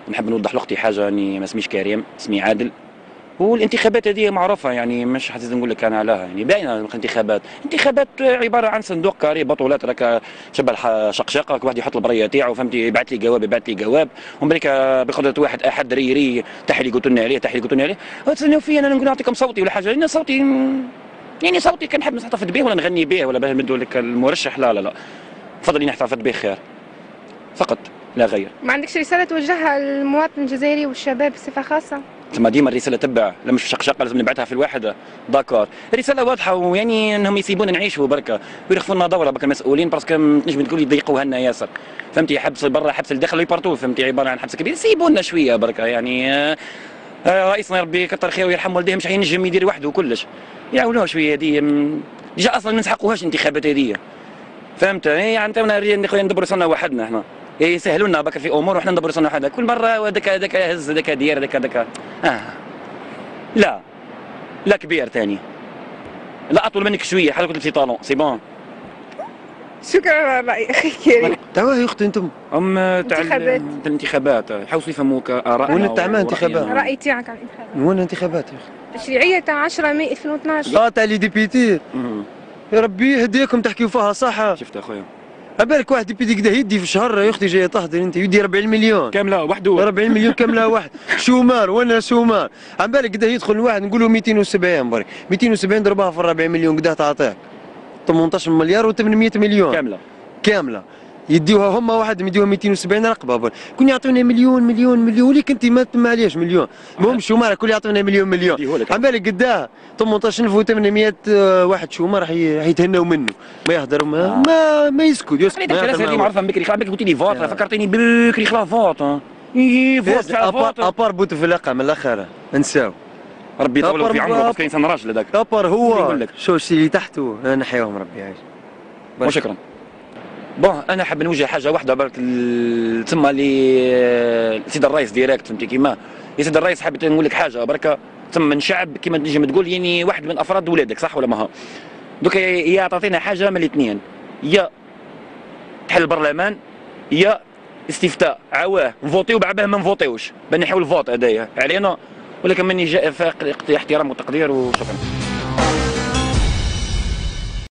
نحب نوضح لاختي حاجه، اني ما اسميش كريم، اسمي عادل. والانتخابات هذه معروفه، يعني مش حتى نقول لك انا عليها، يعني باينه الانتخابات عباره عن صندوق كاري بطولات، راك شبه شقشقه، واحد يحط البريه تاعو، فهمتي، يبعث لي جواب ومن بعد بقدره واحد احد ري تحلي قلت لنا عليه وتسنوا فيا انا نقول نعطيكم صوتي ولا حاجه، لان صوتي يعني صوتي كنحب نحتفظ به ولا نغني به ولا باه نمدوا لك المرشح، لا فضل نحتفظ به خير فقط لا غير. ما عندكش رسالة توجهها للمواطن الجزائري والشباب بصفة خاصة؟ ثم ديما الرساله تبع، لا مش شقشقه لازم نبعثها في الواحده، داكور الرساله واضحه، ويعني انهم يسيبونا نعيشوا بركه ويرخفوا لنا دوره برك المسؤولين، باسكو تنجم تقول يضيقوها لنا ياسر، فهمتي، حبس برا حبس الداخل بارتو، فهمتي، عباره عن حبس كبير، سيبونا شويه بركه يعني. رئيسنا ربي يكثر خيره ويرحم والديه، مش حينجم يدير وحده وكلش، يعاونوها شويه هذه، ديجا اصلا ما نسحقوهاش الانتخابات هذه، فهمت، يعني خويا ندبروا صرنا وحدنا احنا، يسهلوا لنا بكر في امور وحنا ندبروا صرنا وحدنا، كل مره هذاك يهز هذاك دير هذاك لا كبير ثاني، لا اطول منك شويه، حتى قلت في طالون سي بون. شكرا على الرأي أخي كريم. توا يا اختي انتم تاع الانتخابات حاولوا يفهموا ارائنا. وين تاع انتخابات؟ الرأي تاعك على الانتخابات؟ وين انتخابات يا اختي؟ التشريعية تاع 10 ماي 2012. تاع لي ديبيتي. يا ربي يهديكم تحكيوا فيها صح. شفت اخويا، عبالك واحد ديبيتي كدا يدي في الشهر يا اختي، جايه تهدر انت يدي 40 مليون كامله وحده، 40 مليون كامله واحد. شومار وانا شومار، عبالك كدا يدخل واحد نقولوا 270 برك، 270 ضربها في 40 مليون كدا تعطيك 18 مليار و800 مليون كامله يديوها هما وحدهم، يديوها 270 رقبه، كون يعطونا مليون وليك انت ما معليش مليون، المهم شومار كل يعطونا مليون عبالك قداه 18800 واحد شومار حيتهناو منه، ما يهدر ما يسكت الناس هذه معروفه بكري، خلابك قلت لي فوت، فكرتني بكري خلا فوت، فوت ابار بوتو في الاقع من الاخر انساو، ربي يطول في عمره، بس انسان راجل هذاك، ابار هو شو الشيء اللي تحته نحيوهم ربي يعيش. وشكرا. بون انا حاب نوجه حاجه واحده برك تسمى لي سيد الرئيس ديريكت، فهمتي كيما يا سيد الرئيس، حبيت نقول لك حاجه برك، تسمى من شعب كيما تنجم تقول، يعني واحد من افراد ولادك، صح ولا ما؟ دوك يا تعطينا حاجه من الاثنين، يا تحل البرلمان يا استفتاء عواه نفوتيو بعد ما نفوتيوش، بنحيو الفوت هذايا علينا، ولكن مني جاء احترام وتقدير وشكرا.